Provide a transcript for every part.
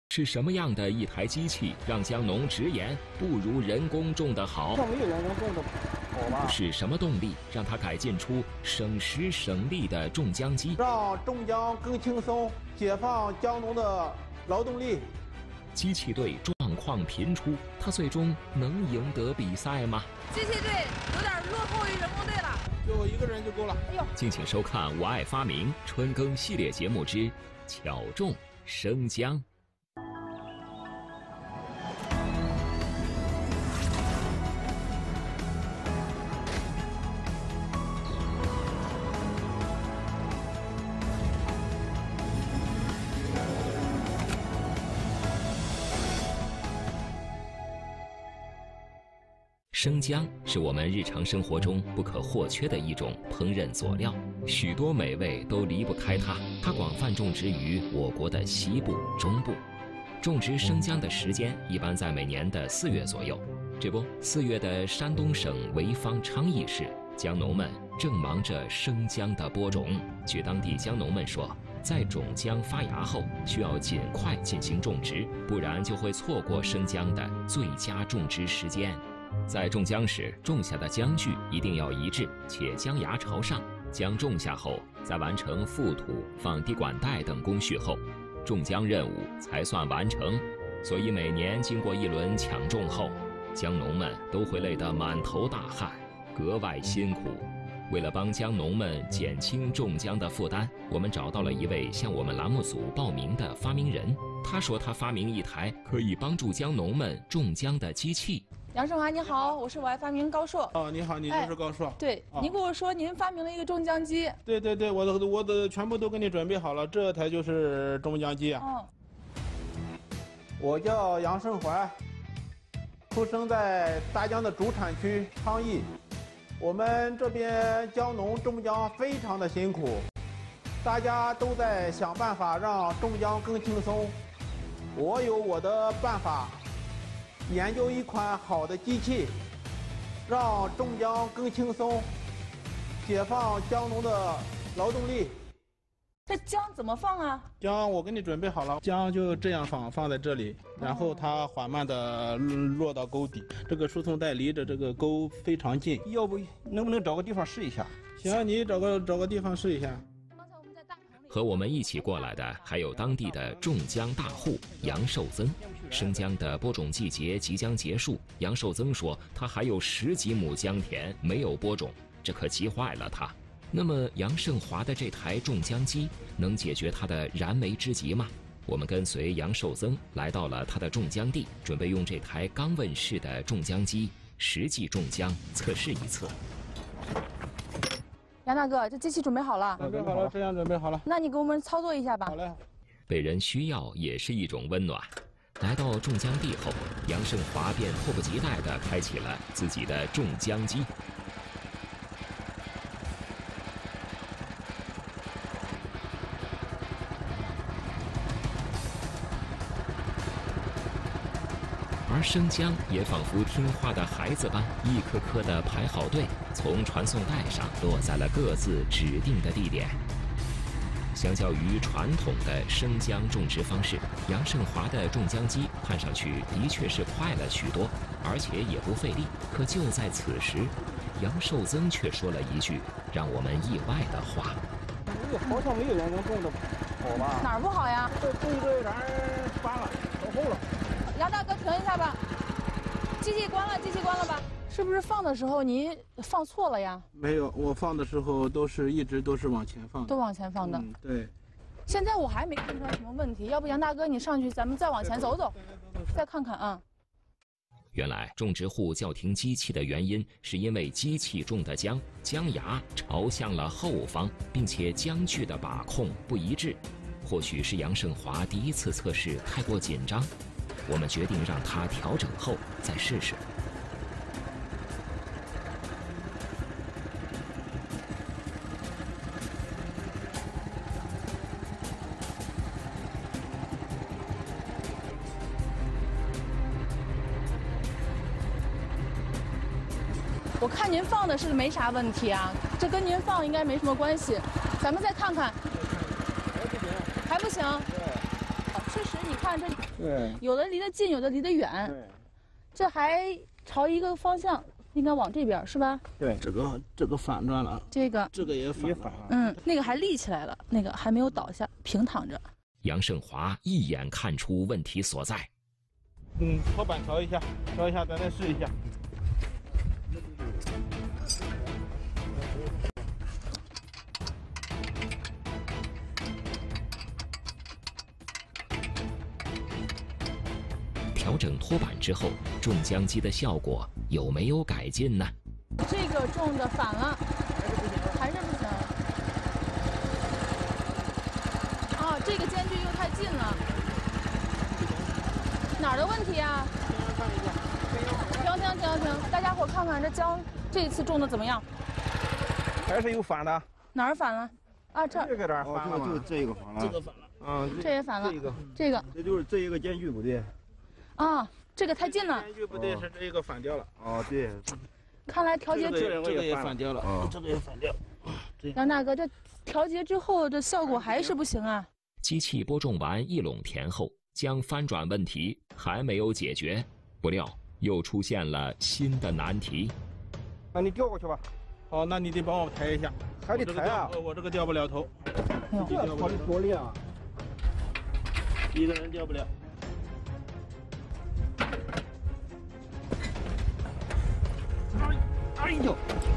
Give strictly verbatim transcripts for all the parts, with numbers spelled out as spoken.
是什么样的一台机器让江农直言不如人工种的好？ 没有人工种的好吧？ 是什么动力让他改进出省时省力的种姜机？ 让种姜更轻松，解放江农的劳动力。 机器队状况频出，他最终能赢得比赛吗？ 机器队有点落后于人工队了， 就我一个人就够了。 哎呦！ 敬请收看《我爱发明》春耕系列节目之巧种生姜。生姜是我们日常生活中不可或缺的一种烹饪佐料，许多美味都离不开它。它广泛种植于我国的西部、中部。种植生姜的时间一般在每年的四月左右。这不，四月的山东省潍坊昌邑市，姜农们正忙着生姜的播种。据当地姜农们说，在种姜发芽后，需要尽快进行种植，不然就会错过生姜的最佳种植时间。在种姜时，种下的姜距一定要一致，且姜芽朝上。姜种下后，再完成覆土、放滴管带等工序后，种姜任务才算完成。所以每年经过一轮抢种后，姜农们都会累得满头大汗，格外辛苦。为了帮姜农们减轻种姜的负担，我们找到了一位向我们栏目组报名的发明人。他说他发明一台可以帮助姜农们种姜的机器。 杨胜华，你好，我是我爱发明高硕。 哦，你好，你就是高硕。 哎、对，哦、您跟我说您发明了一个种姜机。 对对对，我的我的全部都给你准备好了，这台就是种姜机啊。 哦。 我叫杨胜华，出生在大江的主产区昌邑。我们这边姜农种姜非常的辛苦，大家都在想办法让种姜更轻松。我有我的办法。研究一款好的机器，让种姜更轻松，解放姜农的劳动力。 这姜怎么放啊？ 姜我给你准备好了，姜就这样放，放在这里，然后它缓慢的落到沟底。这个输送带离着这个沟非常近，要不能不能找个地方试一下？行，你找个找个地方试一下。 和我们一起过来的还有当地的种姜大户杨寿增。生姜的播种季节即将结束，杨寿增说他还有十几亩姜田没有播种，这可急坏了他。那么杨胜华的这台种姜机能解决他的燃眉之急吗？我们跟随杨寿增来到了他的种姜地，准备用这台刚问世的种姜机实际种姜测试一次。 杨大哥，这机器准备好了。 准备好了，这样准备好了。 那你给我们操作一下吧。 好嘞。 被人需要也是一种温暖。来到种姜地后，杨胜华便迫不及待地开启了自己的种姜机。而生姜也仿佛听话的孩子般，一颗颗地排好队，从传送带上落在了各自指定的地点。相较于传统的生姜种植方式，杨胜华的种姜机看上去的确是快了许多，而且也不费力。可就在此时，杨寿增却说了一句让我们意外的话：“ 这个好像没有人能种的好吧？ 哪儿不好呀？ 这种这啥翻了，落后了。” 杨大哥，停一下吧，机器关了，机器关了吧？是不是放的时候你放错了呀？ 没有，我放的时候都是一直都是往前放的， 都往前放的。 嗯，对。 现在我还没看出来什么问题，要不杨大哥你上去，咱们再往前走走，再看看啊。 原来种植户叫停机器的原因，是因为机器种的姜姜芽朝向了后方，并且姜距的把控不一致。或许是杨胜华第一次测试太过紧张，我们决定让他调整后再试试。 我看您放的是没啥问题啊，这跟您放应该没什么关系。咱们再看看， 还不行， 还不行。 对， 确实，你看这对， 有的离得近，有的离得远。 对， 这还朝一个方向，应该往这边是吧？ 对，这个这个反转了， 这个这个也反也反了。 嗯，那个还立起来了，那个还没有倒下，平躺着。 杨胜华一眼看出问题所在。 嗯，托板调一下，调一下，咱再试一下。 调整托板之后，重浆机的效果有没有改进呢？ 这个重的反了，还是不行。啊，这个间距又太近了。哪儿的问题啊？停停停停！大家伙看看这浆这一次种的怎么样？ 还是有反的。 哪儿反了？啊，这儿这个点反了吗就这个反了。 这个反了， 嗯， 这也反了。 这个， 这个这就是这一个间距不对。 啊，这个太近了。 间距不对，是这个反掉了。 哦，对。 看来调节这个这个也反掉了， 哦这个也反掉。 杨大哥，这调节之后这效果还是不行啊。 机器播种完一垄田后，浆翻转问题还没有解决，不料又出现了新的难题。 那你调过去吧。 好，那你得帮我抬一下。 还得抬啊！ 我这个掉不了头。 哎呦， 这调的多厉啊！ 一个人掉不了。 哎呦！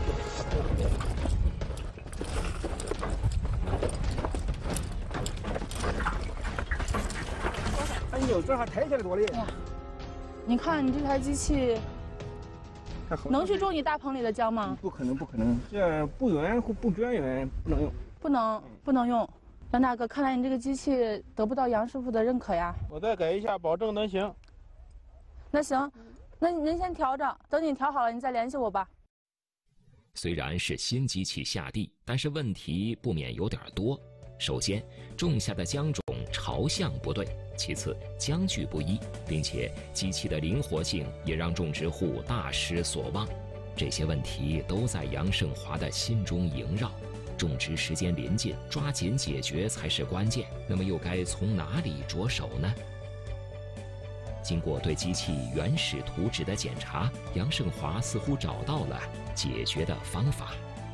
哎呦，这还抬起来多厉！ 哎呀，你看你这台机器能去种你大棚里的浆吗？ 不可能，不可能，这不圆或不捐圆不能用。 不能，不能用。杨大哥，看来你这个机器得不到杨师傅的认可呀。 我再改一下，保证能行。 那行，那您先调着，等你调好了，你再联系我吧。 虽然是新机器下地，但是问题不免有点多。首先，种下的浆种朝向不对；其次，浆距不一，并且机器的灵活性也让种植户大失所望。这些问题都在杨胜华的心中萦绕。种植时间临近，抓紧解决才是关键。那么又该从哪里着手呢？经过对机器原始图纸的检查，杨胜华似乎找到了解决的方法。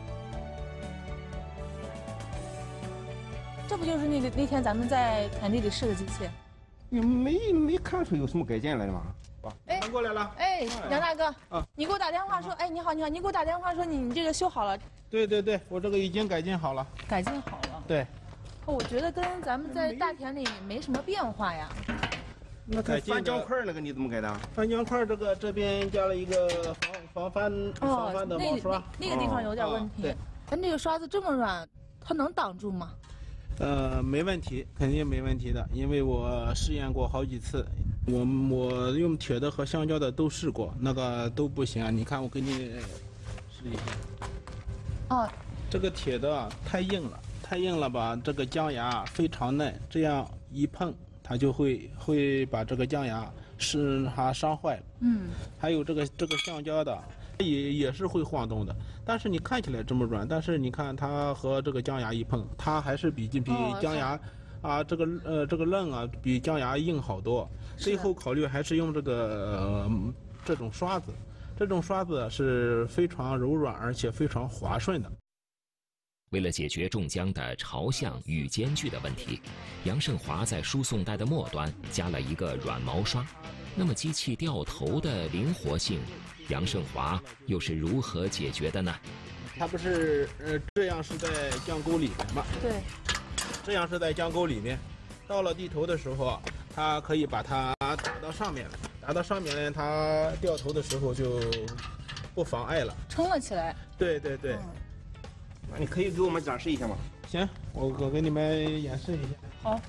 这不就是那个那天咱们在田地里试的机器？ 你没没看出有什么改进来的吗？ 哎， 翻过来了。 哎，杨大哥， 啊， 你给我打电话说，哎，你好，你好，你给我打电话说你你这个修好了， 对对对，我这个已经改进好了。 改进好了。 对， 哦我觉得跟咱们在大田里没什么变化呀。 那改进翻浆块那个你怎么改的？ 翻浆块这个这边加了一个防防翻防翻的那个毛刷。 那那个地方有点问题。 对， 咱这个刷子这么软，它能挡住吗？ 呃，没问题，肯定没问题的，因为我试验过好几次，我我用铁的和橡胶的都试过，那个都不行。你看，我给你试一下。 哦， 这个铁的啊太硬了，太硬了吧，这个浆芽非常嫩，这样一碰它就会会把这个浆芽使它伤坏了。 嗯， 还有这个这个橡胶的也也是会晃动的，但是你看起来这么软，但是你看它和这个浆芽一碰，它还是比比哦浆芽啊这个呃这个刃啊比浆芽硬好多。最后考虑还是用这个、呃、这种刷子，这种刷子是非常柔软而且非常滑顺的。 为了解决种浆的朝向与间距的问题，杨胜华在输送带的末端加了一个软毛刷。那么机器掉头的灵活性，杨胜华又是如何解决的呢？ 它不是呃这样是在浆沟里面吗？ 对， 这样是在浆沟里面，到了地头的时候，它可以把它打到上面来，打到上面呢，它掉头的时候就不妨碍了。 撑了起来。 对对对。 嗯那你可以给我们展示一下吗？ 行，我我给你们演示一下。 好。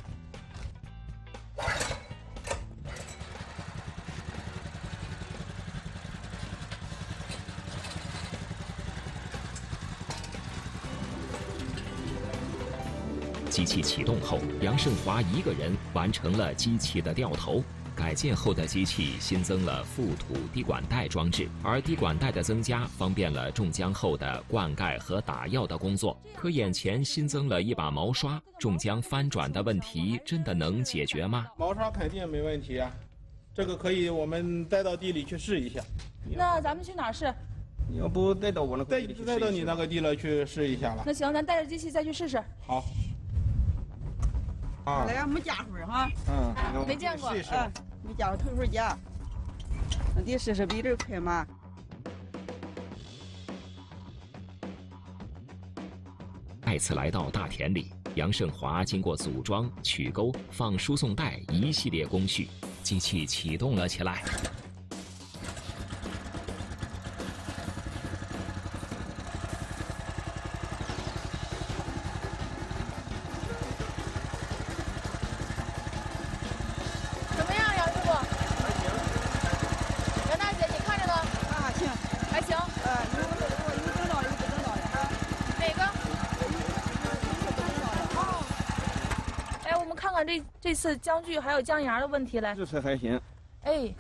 机器启动后，杨胜华一个人完成了机器的掉头。 改建后的机器新增了覆土滴管带装置，而滴管带的增加方便了种浆后的灌溉和打药的工作。可眼前新增了一把毛刷，种浆翻转的问题真的能解决吗？ 毛刷肯定没问题啊，这个可以我们带到地里去试一下。 那咱们去哪儿试？ 要不带到我那带带到你那个地了去试一下了。 那行，咱带着机器再去试试。 好。 啊， 那个没夹缝哈， 嗯， 没见过。 试一试。 啊，没夹头头夹，那得试试比这快嘛。 再次来到大田里，杨胜华经过组装、取钩、放输送带一系列工序，机器启动了起来。 怎么样，杨师傅？ 还行。 杨大姐，你看着呢？ 啊，行， 还行。 呃，有有有正道的，有不正道的啊。 哪个？ 有不正道的。 哦。哎，我们看看这这次浆具还有浆芽的问题来。 这次还行， 哎，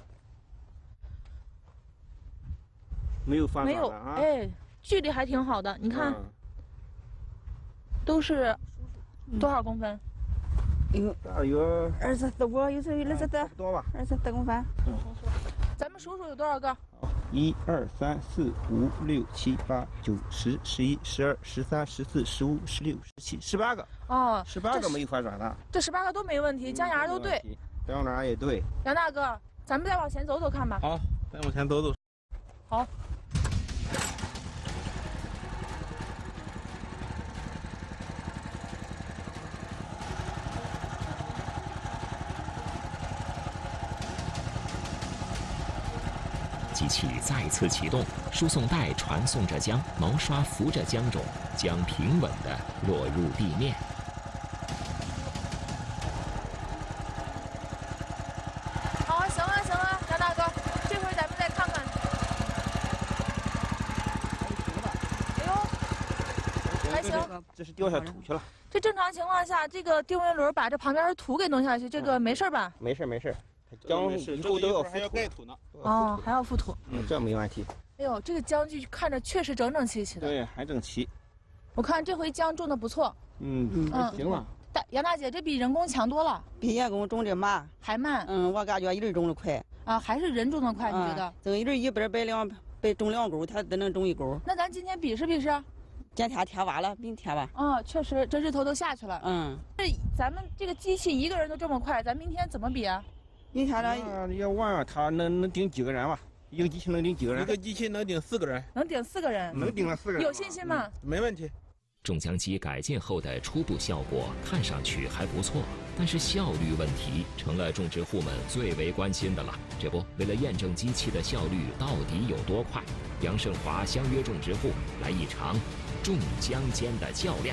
没有翻没有， 转的啊。 哎，距离还挺好的。你看， 嗯都是多少公分？ 有大约二十四五，有时候有二十差四， 不多吧。 二十四公分。 咱们数数有多少个？ 一二三四五六七八九十十一十二十三十四十五十六十七十八个， 哦， 十八个没有翻转的， 这十八个都没问题，浆芽都对。， 浆芽也对。 杨大哥，咱们再往前走走看吧。 好，再往前走走。 好。 机器再次启动，输送带传送着浆，毛刷扶着浆种，浆平稳地落入地面。 好，行了行了，杨大哥，这回咱们再看看。哎呦，还行。 这是掉下土去了。 这正常情况下，这个定位轮把这旁边的土给弄下去，这个没事吧？ 没事没事， 浆浆以后都要还要盖土呢。 哦，还要覆土。 嗯，这没问题。 哎呦，这个浆具看着确实整整齐齐的。 对，还整齐。 我看这回浆种的不错。 嗯嗯还行了。 大杨大姐，这比人工强多了， 比人工种的慢。 还慢嗯，我感觉人种的快。 啊，还是人种的快？你觉得？ 这个人一边摆两摆种两钩，他只能种一钩。 那咱今天比试比试？ 今天天晚了，明天吧。 啊，确实，这日头都下去了。 嗯。 这咱们这个机器一个人都这么快，咱明天怎么比啊？ 明天呢？ 那要问他能能顶几个人吧？一个机器能顶几个人？ 一个机器能顶四个人。 能顶四个人？ 能顶了四个人。 有信心吗？ 没问题。 种浆机改进后的初步效果看上去还不错，但是效率问题成了种植户们最为关心的了。这不，为了验证机器的效率到底有多快，杨胜华相约种植户来一场种浆间的较量。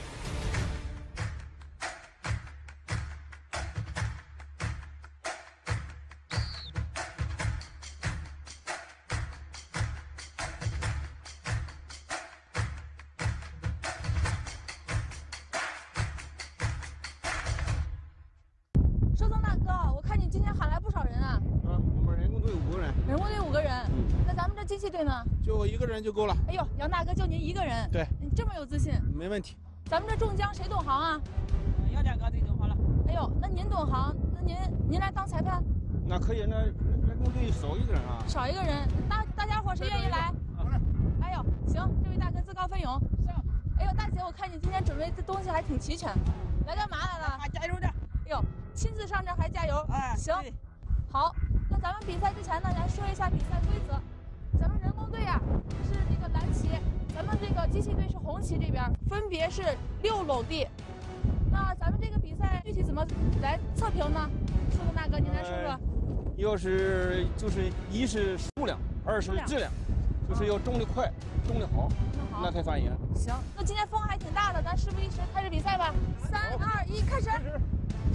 收藏大哥，我看你今天喊来不少人啊。 啊，我们人工队五个人。 人工队五个人。 嗯。 那咱们这机器队呢？ 就一个人就够了。 哎呦，杨大哥就您一个人。 对。 你这么有自信？ 没问题。 咱们这种浆谁懂行啊？ 杨大哥最懂行了。 哎呦，那您懂行，那您您来当裁判？ 那可以，那人工队少一个人啊。 少一个人，大大家伙谁愿意来？哎呦，行，这位大哥自告奋勇。哎呦，大姐，我看你今天准备的东西还挺齐全，来干嘛来了？ 啊，加油点！ 哎呦，亲自上阵还加油。 哎， 行，好，那咱们比赛之前呢，来说一下比赛规则。咱们人工队呀、是这个蓝旗，咱们这个机器队是红旗这边，分别是六垄地。那咱们这个比赛具体怎么来测评呢？树洞大哥，您来说说。 呃要是就是一是数量，二是质量，就是要种的快，种的好， 那好， 那才算赢。 行，那今天风还挺大的，咱事不宜迟，开始比赛吧！三二一，开始！ 开始。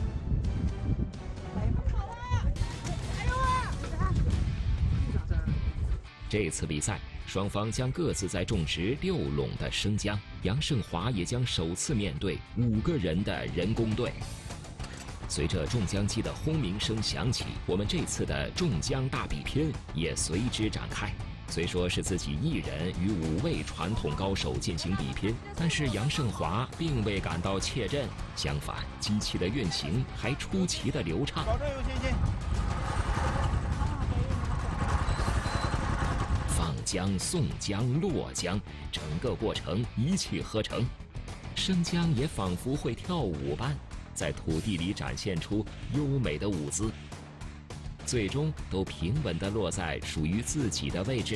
这次比赛，双方将各自在种植六垄的生姜，杨胜华也将首次面对五个人的人工队。 随着重浆机的轰鸣声响起，我们这次的重浆大比拼也随之展开。虽说是自己一人与五位传统高手进行比拼，但是杨胜华并未感到怯阵，相反，机器的运行还出奇的流畅。 保证有信心。 放浆、送浆、落浆，整个过程一气呵成。生姜也仿佛会跳舞般，在土地里展现出优美的舞姿。最终都平稳地落在属于自己的位置。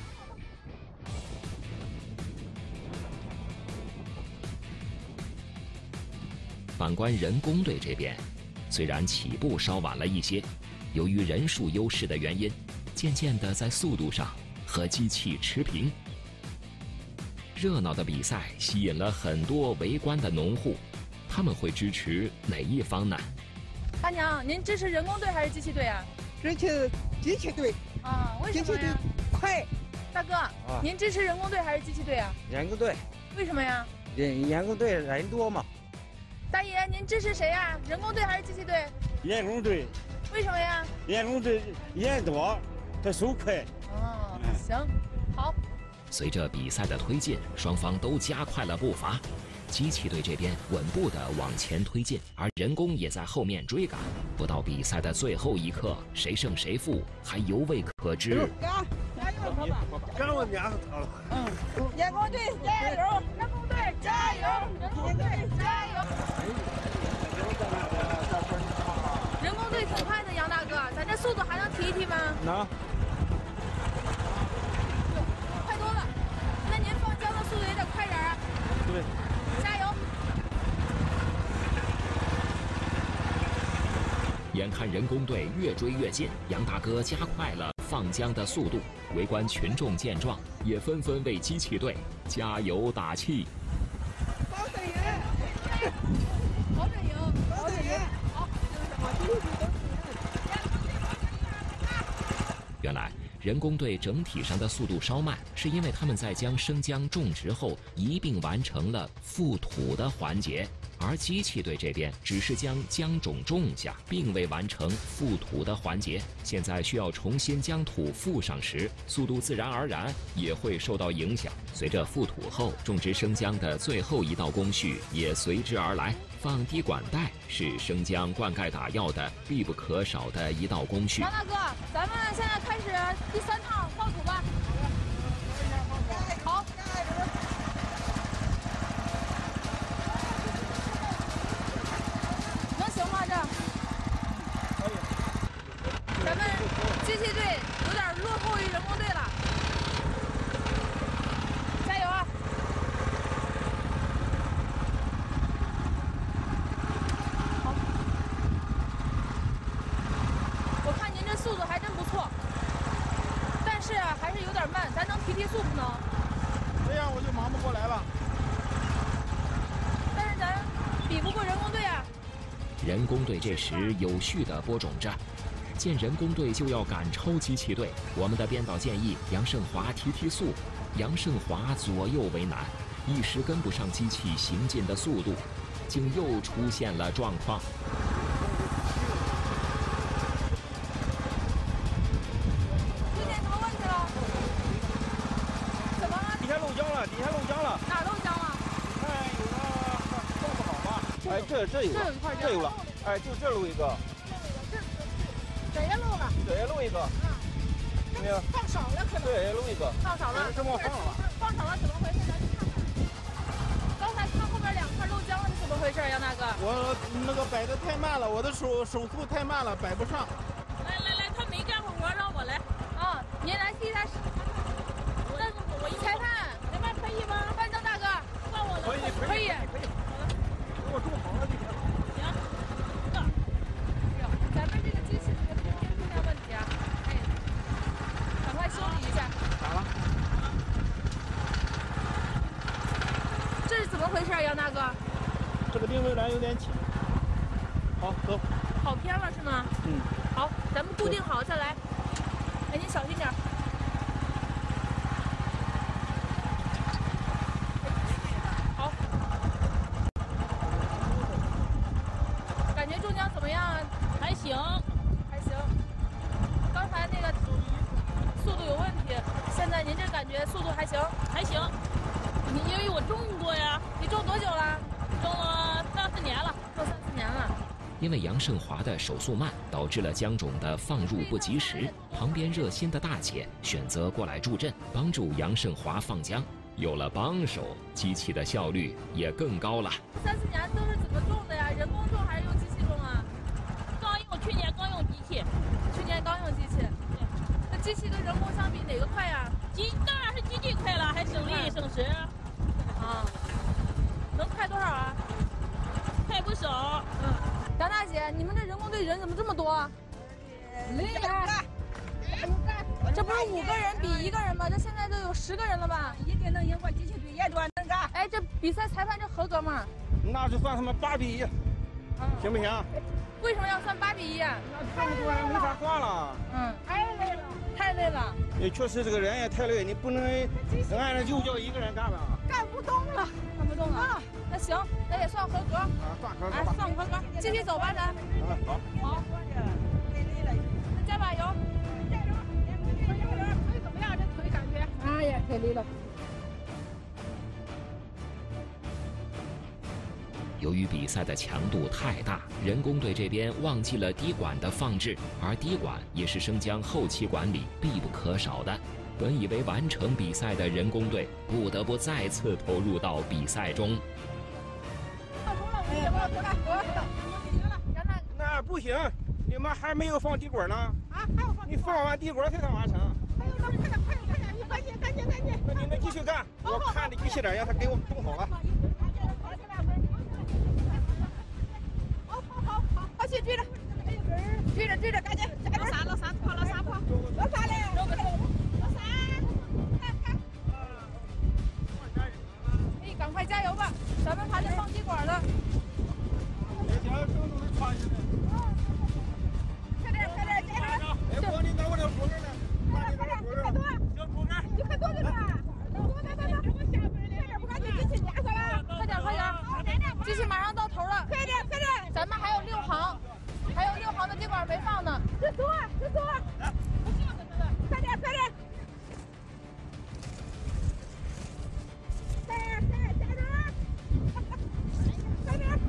反观人工队这边，虽然起步稍晚了一些，由于人数优势的原因，渐渐地在速度上和机器持平。热闹的比赛吸引了很多围观的农户，他们会支持哪一方呢？ 大娘，您支持人工队还是机器队啊？ 支持机器队。 啊，为什机器队么呀？ 快。 大哥，您支持人工队还是机器队啊？ 人工队。 为什么呀？ 人人工队人多嘛。 大爷，您支持谁呀？人工队还是机器队？ 人工队。 为什么呀？ 人工队人多，他手快。 哦，行，好。 随着比赛的推进，双方都加快了步伐。机器队这边稳步地往前推进，而人工也在后面追赶。不到比赛的最后一刻，谁胜谁负还犹未可知。 加加油，爸爸！ 让我娘他了。 嗯，人工队加油！ 人工队加油！人工队加油！人工队挺快的，杨大哥，咱这速度还能提一提吗？ 能。 快多了。那您放浆的速度也得快点啊。 对。 加油！ 眼看人工队越追越近，杨大哥加快了放浆的速度。围观群众见状，也纷纷为机器队加油打气。 保准赢！ 保准赢！ 保准赢！ 好。 原来人工队整体上的速度稍慢，是因为他们在将生姜种植后一并完成了覆土的环节，而机器队这边只是将姜种种下，并未完成覆土的环节。现在需要重新将土覆上时，速度自然而然也会受到影响。随着覆土后，种植生姜的最后一道工序也随之而来。放滴管带是生姜灌溉打药的必不可少的一道工序。 杨大哥，咱们现在开始第三趟放土吧。好。能行吗？这？ 可以。 咱们机器队有点落后于人工队了。加油啊！好。我看您这速度还真不错，但是啊，还是有点慢，咱能提提速不能？ 这样我就忙不过来了。 但是咱比不过人工队啊。 人工队这时有序地播种着。见人工队就要赶超机器队，我们的编导建议杨胜华提提速。杨胜华左右为难，一时跟不上机器行进的速度，竟又出现了状况。 出现什么问题了？怎么了？ 底下漏浆了，底下漏浆了。 哪漏浆了？ 看有个种不好吧？哎，这这有， 这有一块这有了。哎，就这漏一个。 这也漏了。 这也漏一个。没有。 放少了可能。 这也漏一个。 放少了。 这么放了吧？ 放少了怎么回事？咱去看看。刚才看后边两块漏浆了，是怎么回事，杨大哥？ 我那个摆的太慢了，我的手手速太慢了，摆不上。 来来来，他没干过活，让我来。 啊，您来替他。那我一裁判，咱们可以吗？范正大哥， 换我了。 可以可以。 可以。给我种好了就行。 行。 咱们这个机器这个中间出现问题啊，哎，赶快修理一下。 咋了？ 这是怎么回事，杨大哥？ 这个定位栏有点起。好，走。 跑偏了是吗？ 嗯。 好，咱们固定好再来。哎，您小心点。好。感觉中奖怎么样？ 度还行， 还行。你因为我种过呀， 你种多久了？ 种了三四年了， 种三四年了。 因为杨胜华的手速慢，导致了姜种的放入不及时。旁边热心的大姐选择过来助阵，帮助杨胜华放姜。有了帮手，机器的效率也更高了。 三四年都是怎么种的呀？人工种还是用机器种啊？ 刚用去年刚用机器， 去年刚用机器。那机器跟人工相比，哪个快呀？ 机当然是机器快了，还省力省时。 啊，能快多少啊？ 快不少。 嗯，杨大姐，你们这人工队人怎么这么多？ 累了。 这不是五个人比一个人吗？这现在都有十个人了吧？ 一定能赢过机器队，也多能干。 哎，这比赛裁判这合格吗？ 那就算他们八比一，行不行？ 为什么要算八比一啊？ 那这么多人没法算了。 嗯，太累了，太累了。 也确实这个人也太累，你不能按着就叫一个人干吧？ 干不动了， 干不动了。那行，那也算合格。 啊，算合格哎， 吧。 算合格，继续走吧，咱。 嗯，好。 好。 太累了。 那加把油。 加油！腿怎么样？这腿感觉？哎呀，太累了。 由于比赛的强度太大，人工队这边忘记了滴管的放置，而滴管也是生姜后期管理必不可少的。本以为完成比赛的人工队，不得不再次投入到比赛中。 那不行，你们还没有放滴管呢。 啊，还要放。 你放完滴管才能完成。 还有，快点，快点，快点，赶紧，赶紧，赶紧。 那你们继续干，我看着机器人让他给我们种好了。 好好好好，好去追着，追着追着，赶紧，老三老三坡老三坡，老三嘞，老三，看看。 哎，赶快加油吧，咱们还得放滴管了。 快点快点，加油！ 哎，光你拿我这火根呢？ 快点快点，你快多， 小火根， 你快多着呢。多多多多，我下边的，快点不赶紧机器压上了， 快点快点，机器马上到头了， 快点快点， 咱们还有六行，还有六行的滴管没放呢。 这走啊这走啊，快点快点，快点快点，加油！快点！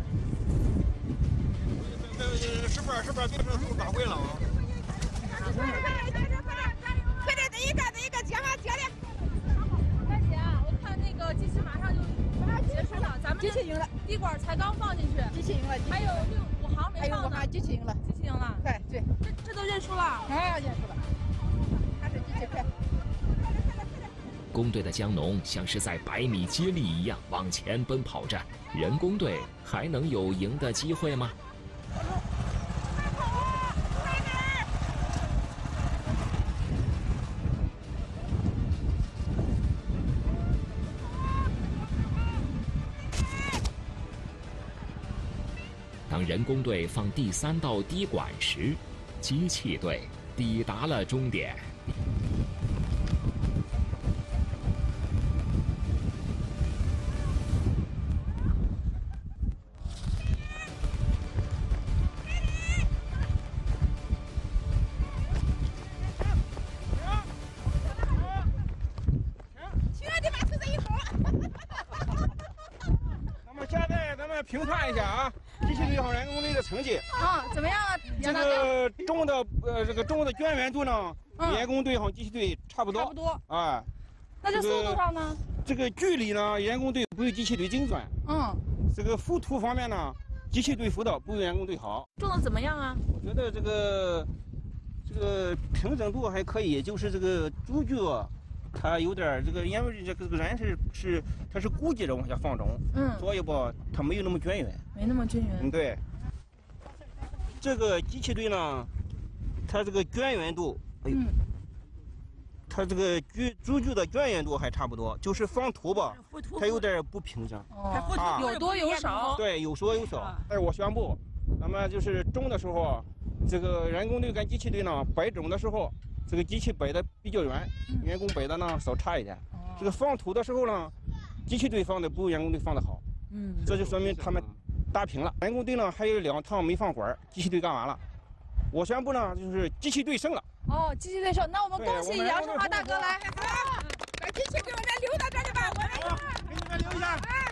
十八十八，别说都打会了啊！ 快点快点快点快点，等一个等一个，接吧接的。 大姐啊，我看那个机器马上就结束了，咱们机器赢了， 滴管才刚放进去， 机器赢了， 还有六五行没还有放呢。 我看机器赢了， 机器赢了， 快对， 这这都认输了。 啊认输了，还是机器快。 工队的姜农像是在百米接力一样往前奔跑着，人工队还能有赢的机会吗？当人工队放第三道滴管时，机器队抵达了终点。 那么现在咱们评判一下啊，机器队和人工队的成绩。 啊，怎么样啊？ 这个种的呃，这个种的捐源度呢， 嗯人工队和机器队差不多。 差不多。 啊， 那这速度上呢？ 这个距离呢，人工队不如机器队精准。 嗯。 这个覆土方面呢，机器队辅导不如人工队好。 种的怎么样啊？ 我觉得这个这个平整度还可以，就是这个株距啊，它有点这个，因为这个这个人是是它是估计着往下放种， 嗯， 所以吧，它没有那么均匀。 没那么均匀。 嗯，对。这个机器队呢，它这个均匀度，哎呦， 嗯， 它这个株株距的均匀度还差不多，就是放土吧，它有点不平整。 哦， 啊有多有少。 对，有多有少。但是我宣布，那么就是种的时候，这个人工队跟机器队呢摆种的时候，这个机器摆的比较远，人工摆的呢稍差一点。这个放土的时候呢，机器队放的不如人工队放的好。 嗯， 这就说明他们打平了。人工队呢还有两趟没放管，机器队干完了。我宣布呢，就是机器队胜了。 哦，机器队胜，那我们恭喜杨胜华大哥来。 好， 机器给我们留到这里吧，我们给你们留下。